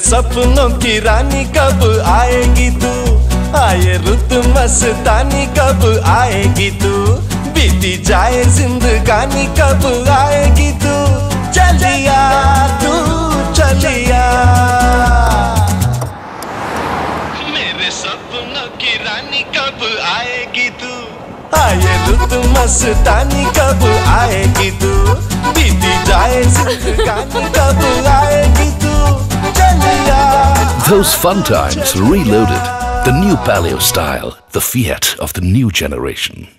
सपनों की रानी कब आएगी तू, आए रुत मस्तानी कब आएगी तू, बीती जाए जिंदगानी कब आएगी तू, चलिया तू चलिया। मेरे सपनों की रानी कब आएगी तू, आए रुत मस्तानी कब आएगी तू, बीती जाए जिंदगानी कब आएगी तू, चलिया। Those fun times reloaded. The new Palio style, the Fiat of the new generation.